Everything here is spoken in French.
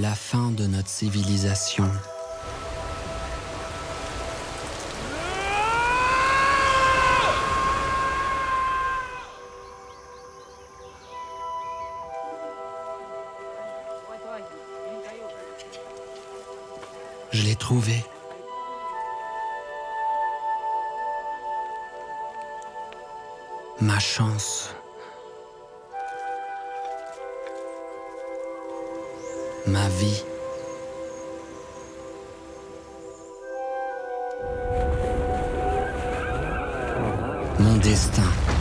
la fin de notre civilisation. Je l'ai trouvé. Ma chance. Ma vie. Mon destin.